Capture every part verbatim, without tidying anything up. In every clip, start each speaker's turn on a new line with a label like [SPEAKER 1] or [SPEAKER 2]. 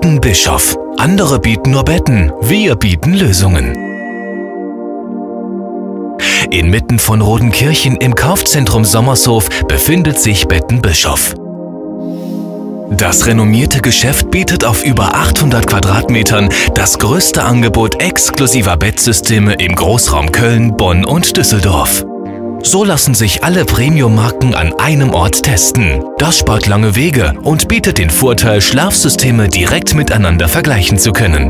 [SPEAKER 1] Betten Bischof. Andere bieten nur Betten, wir bieten Lösungen. Inmitten von Rodenkirchen im Kaufzentrum Sommershof befindet sich Betten Bischof. Das renommierte Geschäft bietet auf über achthundert Quadratmetern das größte Angebot exklusiver Bettsysteme im Großraum Köln, Bonn und Düsseldorf. So lassen sich alle Premium-Marken an einem Ort testen. Das spart lange Wege und bietet den Vorteil, Schlafsysteme direkt miteinander vergleichen zu können.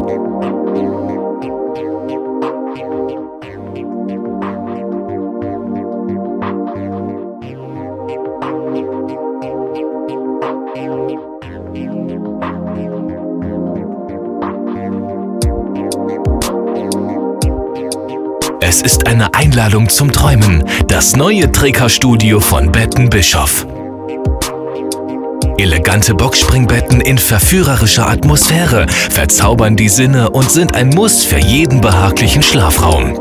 [SPEAKER 1] Es ist eine Einladung zum Träumen, das neue Trägerstudio von Betten Bischof. Elegante Boxspringbetten in verführerischer Atmosphäre verzaubern die Sinne und sind ein Muss für jeden behaglichen Schlafraum.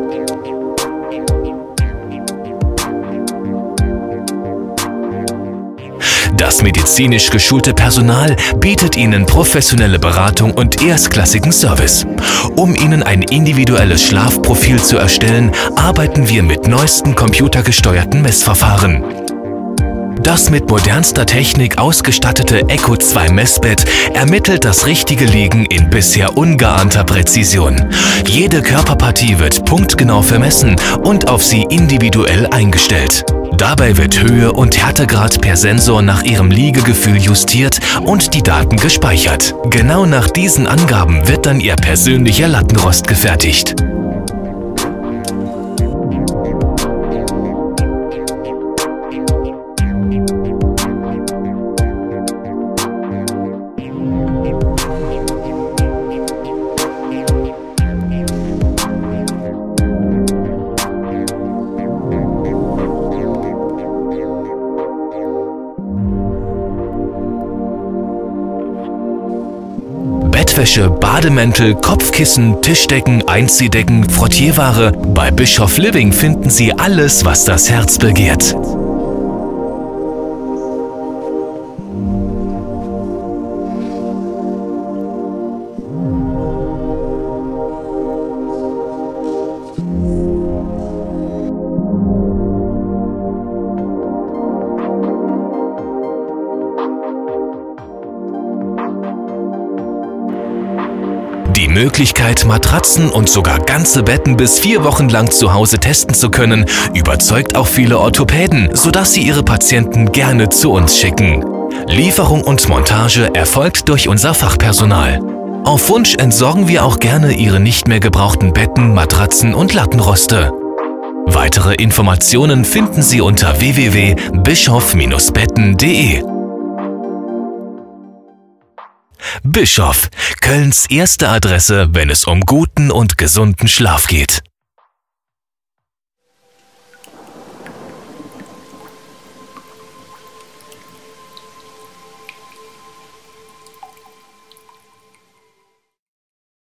[SPEAKER 1] Das medizinisch geschulte Personal bietet Ihnen professionelle Beratung und erstklassigen Service. Um Ihnen ein individuelles Schlafprofil zu erstellen, arbeiten wir mit neuesten computergesteuerten Messverfahren. Das mit modernster Technik ausgestattete Echo zwei Messbett ermittelt das richtige Liegen in bisher ungeahnter Präzision. Jede Körperpartie wird punktgenau vermessen und auf Sie individuell eingestellt. Dabei wird Höhe und Härtegrad per Sensor nach Ihrem Liegegefühl justiert und die Daten gespeichert. Genau nach diesen Angaben wird dann Ihr persönlicher Lattenrost gefertigt. Bettwäsche, Bademäntel, Kopfkissen, Tischdecken, Einziehdecken, Frottierware. Bei Bischof Living finden Sie alles, was das Herz begehrt. Die Möglichkeit, Matratzen und sogar ganze Betten bis vier Wochen lang zu Hause testen zu können, überzeugt auch viele Orthopäden, sodass sie ihre Patienten gerne zu uns schicken. Lieferung und Montage erfolgt durch unser Fachpersonal. Auf Wunsch entsorgen wir auch gerne Ihre nicht mehr gebrauchten Betten, Matratzen und Lattenroste. Weitere Informationen finden Sie unter w w w punkt bischof Bindestrich betten punkt de. Bischof, Kölns erste Adresse, wenn es um guten und gesunden Schlaf geht.